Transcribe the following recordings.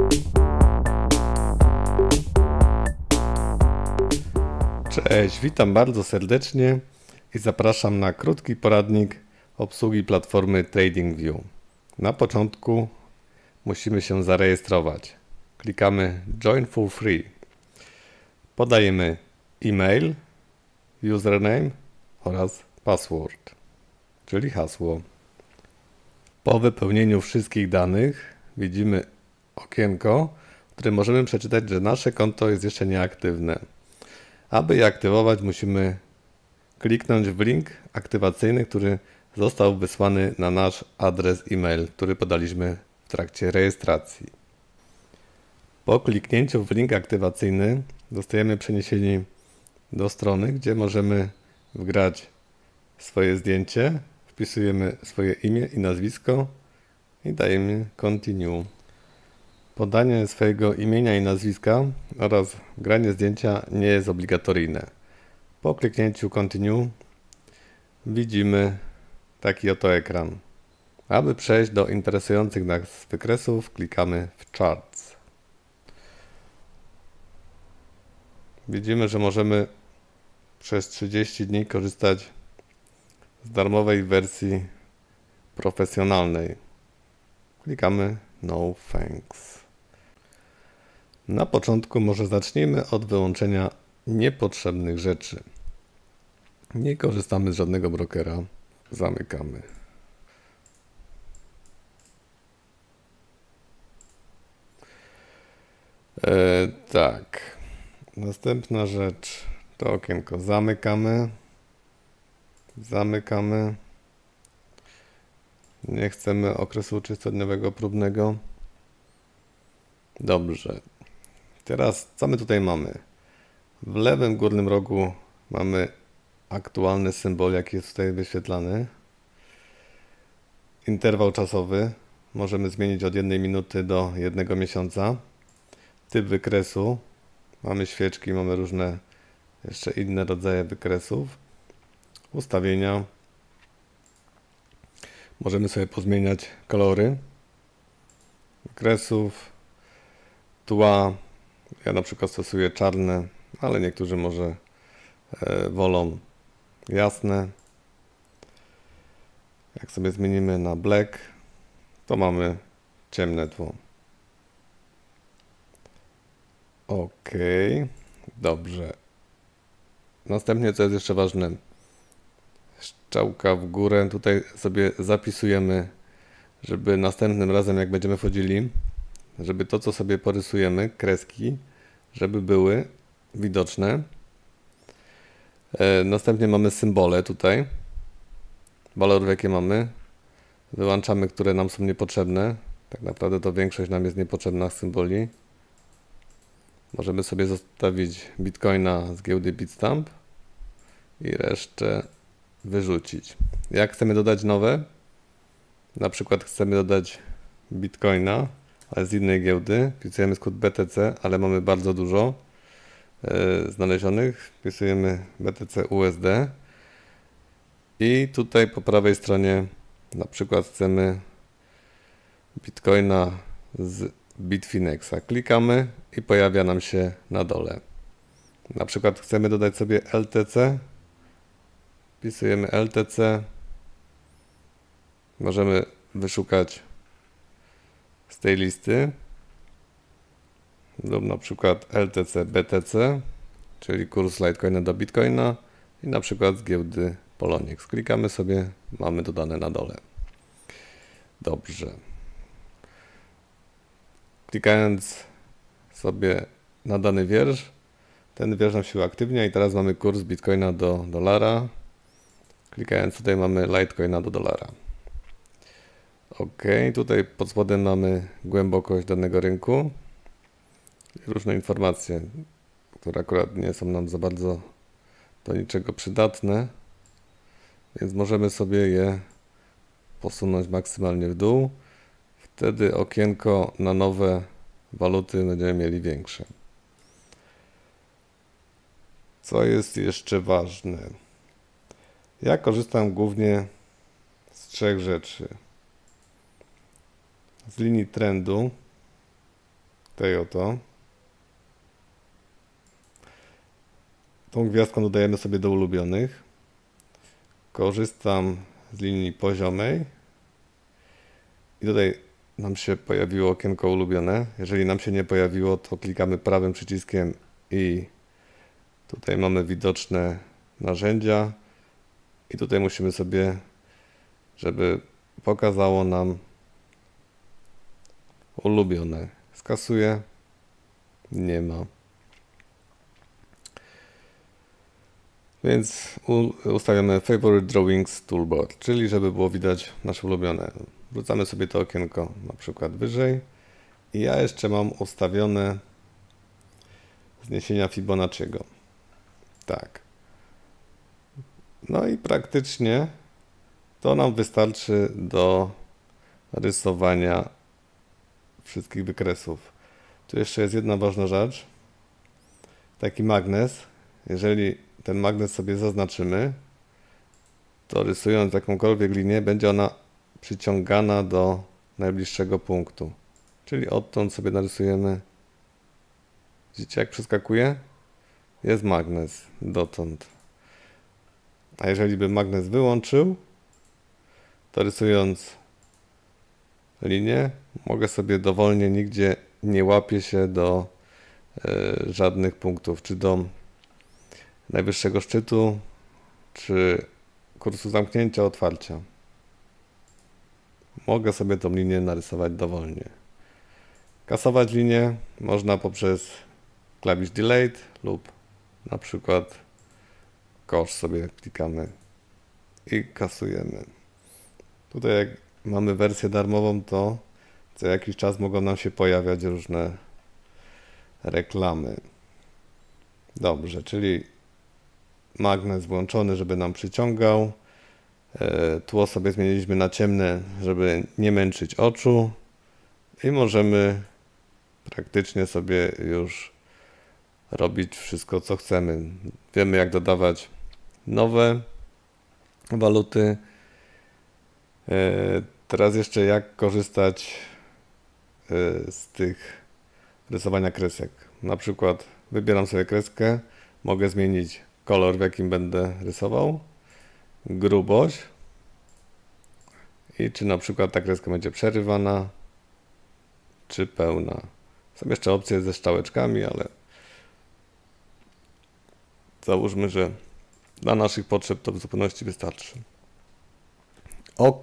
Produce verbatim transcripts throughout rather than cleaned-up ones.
Cześć, witam bardzo serdecznie i zapraszam na krótki poradnik obsługi platformy TradingView. Na początku musimy się zarejestrować. Klikamy Join for Free. Podajemy e-mail, username oraz password, czyli hasło. Po wypełnieniu wszystkich danych widzimy okienko, w którym możemy przeczytać, że nasze konto jest jeszcze nieaktywne. Aby je aktywować, musimy kliknąć w link aktywacyjny, który został wysłany na nasz adres e-mail, który podaliśmy w trakcie rejestracji. Po kliknięciu w link aktywacyjny zostajemy przeniesieni do strony, gdzie możemy wgrać swoje zdjęcie, wpisujemy swoje imię i nazwisko i dajemy Continue. Podanie swojego imienia i nazwiska oraz granie zdjęcia nie jest obligatoryjne. Po kliknięciu Continue widzimy taki oto ekran. Aby przejść do interesujących nas wykresów, klikamy w Charts. Widzimy, że możemy przez trzydzieści dni korzystać z darmowej wersji profesjonalnej. Klikamy No Thanks. Na początku może zacznijmy od wyłączenia niepotrzebnych rzeczy. Nie korzystamy z żadnego brokera. Zamykamy. E, tak. Następna rzecz to okienko zamykamy. Zamykamy. Nie chcemy okresu trzydziestodniowego próbnego. Dobrze. Teraz co my tutaj mamy? W lewym górnym rogu mamy aktualny symbol, jaki jest tutaj wyświetlany. Interwał czasowy możemy zmienić od jednej minuty do jednego miesiąca. Typ wykresu. Mamy świeczki, mamy różne jeszcze inne rodzaje wykresów. Ustawienia. Możemy sobie pozmieniać kolory wykresów, tła. Ja na przykład stosuję czarne, ale niektórzy może e, wolą jasne. Jak sobie zmienimy na black, to mamy ciemne tło. Ok, dobrze. Następnie, co jest jeszcze ważne, strzałka w górę. Tutaj sobie zapisujemy, żeby następnym razem, jak będziemy wchodzili, żeby to, co sobie porysujemy, kreski, żeby były widoczne. E, następnie mamy symbole tutaj. Walorów, jakie mamy. Wyłączamy, które nam są niepotrzebne. Tak naprawdę to większość nam jest niepotrzebna symboli. Możemy sobie zostawić Bitcoina z giełdy Bitstamp i resztę wyrzucić. Jak chcemy dodać nowe, na przykład chcemy dodać Bitcoina, ale z innej giełdy, wpisujemy skrót B T C, ale mamy bardzo dużo e, znalezionych, wpisujemy B T C U S D i tutaj po prawej stronie na przykład chcemy Bitcoina z Bitfinexa. Klikamy i pojawia nam się na dole. Na przykład chcemy dodać sobie L T C, wpisujemy L T C, możemy wyszukać z tej listy lub na przykład L T C B T C, czyli kurs Litecoina do Bitcoina i na przykład z giełdy Poloniex. Klikamy sobie, mamy dodane na dole. Dobrze. Klikając sobie na dany wiersz, ten wiersz nam się uaktywnia i teraz mamy kurs Bitcoina do dolara. Klikając tutaj mamy Litecoina do dolara. Ok, tutaj pod spodem mamy głębokość danego rynku i różne informacje, które akurat nie są nam za bardzo do niczego przydatne, więc możemy sobie je posunąć maksymalnie w dół. Wtedy okienko na nowe waluty będziemy mieli większe. Co jest jeszcze ważne? Ja korzystam głównie z trzech rzeczy. Z linii trendu, tej oto. Tą gwiazdką dodajemy sobie do ulubionych. Korzystam z linii poziomej. I tutaj nam się pojawiło okienko ulubione. Jeżeli nam się nie pojawiło, to klikamy prawym przyciskiem i tutaj mamy widoczne narzędzia. I tutaj musimy sobie, żeby pokazało nam ulubione. Skasuję. Nie ma. Więc ustawiamy Favorite Drawings Toolbar, czyli żeby było widać nasze ulubione. Wrzucamy sobie to okienko na przykład wyżej. I ja jeszcze mam ustawione zniesienia Fibonacciego. Tak. No i praktycznie to nam wystarczy do rysowania wszystkich wykresów. Tu jeszcze jest jedna ważna rzecz. Taki magnes. Jeżeli ten magnes sobie zaznaczymy, to rysując jakąkolwiek linię, będzie ona przyciągana do najbliższego punktu. Czyli odtąd sobie narysujemy. Widzicie, jak przeskakuje? Jest magnes dotąd. A jeżeli bym magnes wyłączył, to rysując linię, mogę sobie dowolnie, nigdzie nie łapię się do y, żadnych punktów, czy do najwyższego szczytu, czy kursu zamknięcia, otwarcia. Mogę sobie tą linię narysować dowolnie. Kasować linię można poprzez klawisz Delete lub na przykład kosz sobie klikamy i kasujemy. Tutaj jak mamy wersję darmową, to co jakiś czas mogą nam się pojawiać różne reklamy. Dobrze, czyli magnes włączony, żeby nam przyciągał. Tło sobie zmieniliśmy na ciemne, żeby nie męczyć oczu. I możemy praktycznie sobie już robić wszystko, co chcemy. Wiemy, jak dodawać nowe waluty. Teraz jeszcze jak korzystać z tych rysowania kresek. Na przykład wybieram sobie kreskę, mogę zmienić kolor, w jakim będę rysował, grubość i czy na przykład ta kreska będzie przerywana, czy pełna. Są jeszcze opcje ze strzałeczkami, ale załóżmy, że dla naszych potrzeb to w zupełności wystarczy. OK.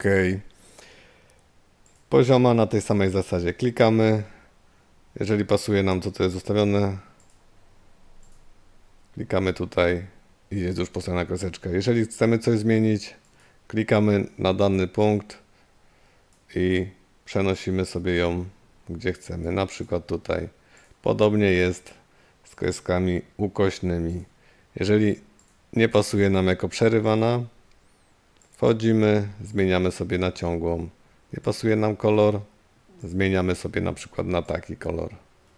Pozioma na tej samej zasadzie. Klikamy. Jeżeli pasuje nam to, co jest ustawione, klikamy tutaj i jest już postawiona kreseczka. Jeżeli chcemy coś zmienić, klikamy na dany punkt i przenosimy sobie ją gdzie chcemy. Na przykład tutaj. Podobnie jest z kreskami ukośnymi. Jeżeli nie pasuje nam jako przerywana, wchodzimy, zmieniamy sobie na ciągłą. Nie pasuje nam kolor, zmieniamy sobie na przykład na taki kolor.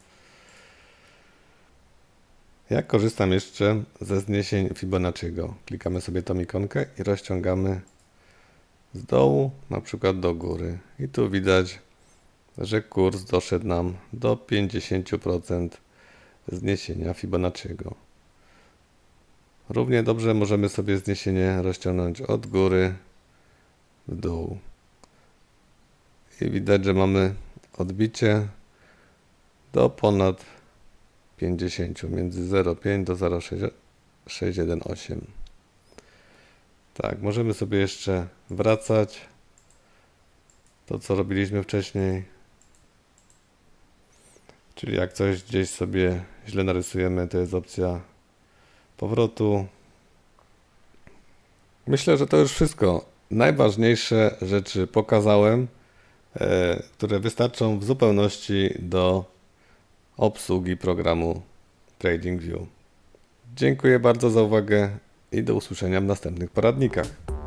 Ja korzystam jeszcze ze zniesień Fibonacciego. Klikamy sobie tą ikonkę i rozciągamy z dołu, na przykład do góry. I tu widać, że kurs doszedł nam do pięćdziesiąt procent zniesienia Fibonacciego. Równie dobrze możemy sobie zniesienie rozciągnąć od góry w dół. I widać, że mamy odbicie do ponad pięćdziesiąt, między zero przecinek pięć do zero przecinek sześć jeden osiem. Tak, możemy sobie jeszcze wracać to, co robiliśmy wcześniej. Czyli jak coś gdzieś sobie źle narysujemy, to jest opcja powrotu. Myślę, że to już wszystko. Najważniejsze rzeczy pokazałem, e, które wystarczą w zupełności do obsługi programu TradingView. Dziękuję bardzo za uwagę i do usłyszenia w następnych poradnikach.